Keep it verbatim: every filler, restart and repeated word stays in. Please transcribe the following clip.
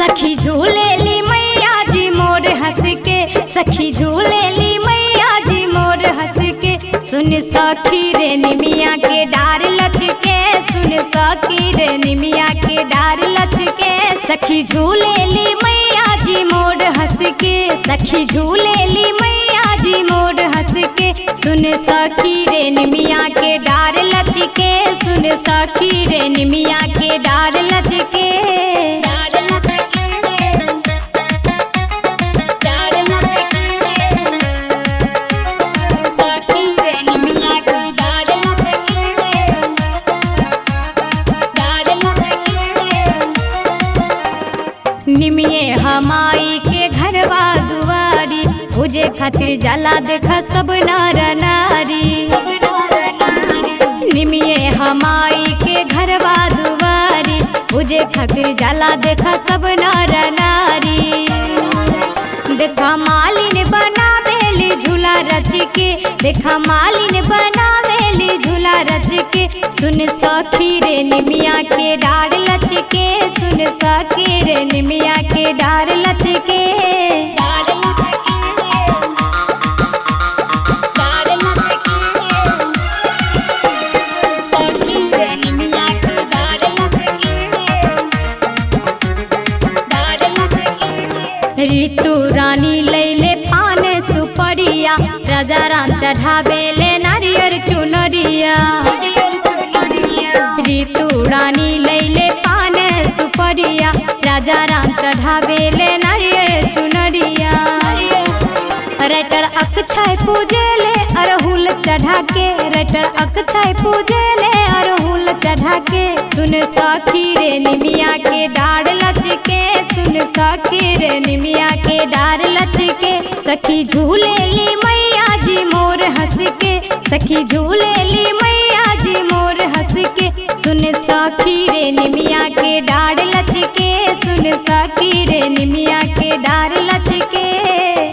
सखी झूलेली मैया जी मोर हंस के, सखी झूलेली मैया जी मोर हंस के। सुन सखी रे निमिया के डार लचके, सुन सखी रे निमिया के डार लचके। सखी झूलेली मैया जी मोर हंस के, सखी झूलेली मैया जी मोर हंस के। सुन सखी रे निमिया के डार लचके, सुन सखी रे निमिया के डार लचके। निमिये हमाई के घरवा दुआरी, पूजे खातिर जाला देखा सब नर नारी। निमिये हमाई के घरवा दुआरी, पूजे खातिर जाला देखा सब नर नारी। देखा मालिन बनावेली झूला रच के, देखा मालिन बनावेली झूला रच के। सुन सखी रे निमिया के डार लचके, सुन सखी रे निमिया के डार लचके। ऋतु रानी लैले पान सुपरिया, राजा राम चढ़ावेले नारियर चुनरिया। ऋतु रानी लैले पान सुपरिया, राजा राम चढ़ावेले नारियर चुनरिया। राइटर अक्षय पूजेले अरहुल चढ़ा के, राइटर अक्षय पूजेले अरहुल चढ़ा के। सुन सखी रे निमिया के डार लचके, सुन सखी रे निमिया के डार लचके। सखी झूलेली मैया जी मोर हंस के, सखी झूलेली मैया जी मोर हंस के। सुन सखी रे निमिया के डार लचके, सुन सखी रे निमिया के डार लचके।